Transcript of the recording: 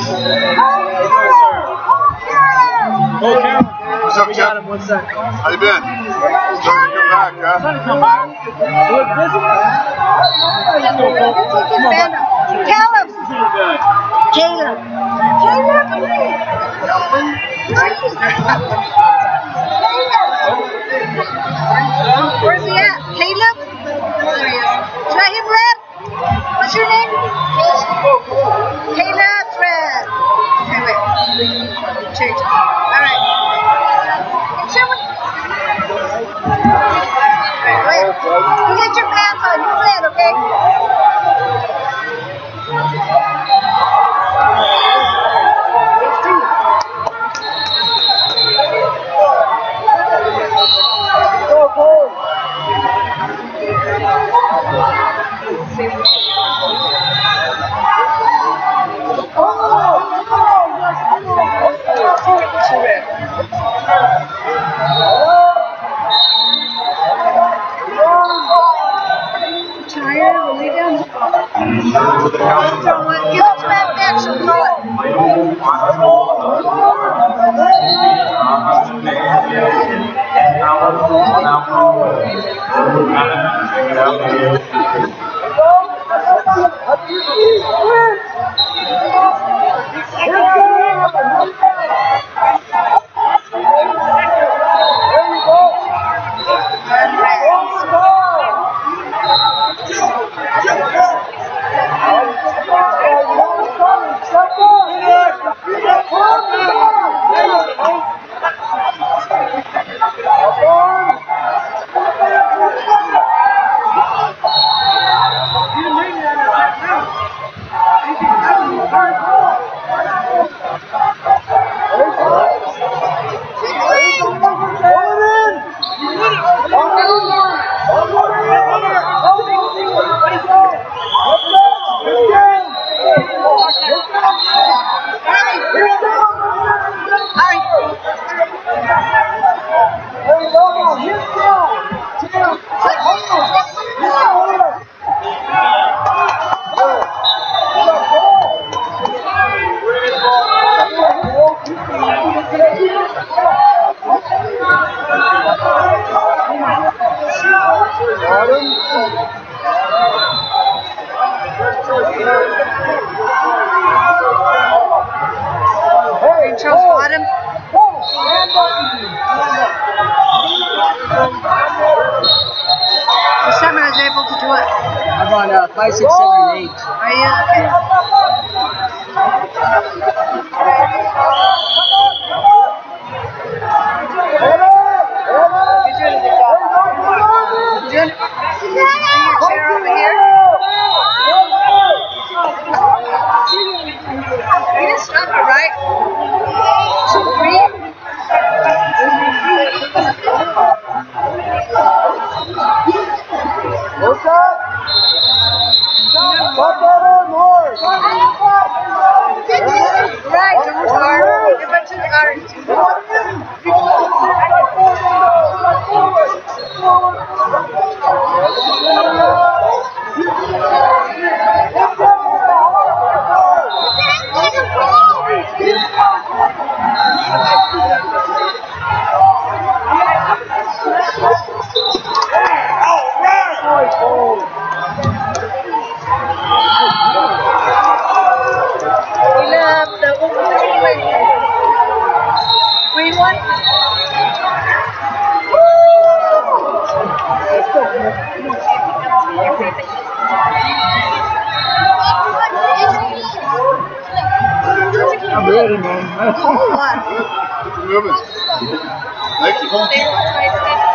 What's up, Jeff? How you been? Starting to come back, huh? Starting to come back. Look busy. Caleb. Caleb. Where's he at? Caleb? There he is. Is that him, Red? What's your name? Caleb Red. Okay, wait. Change. Alright. Wait. You get your pants on. You're red, okay? Give it to that bitch and throw it. Charles Bottom. This time I was able to do it. I'm on 5, 6, 7, 8. Are you? You're doing a good job. Bring your chair over here. You just stop it, right? 2, 3. What's that? Right, don't start. Get back to the car. Green one? I'm ready, man. Thank you.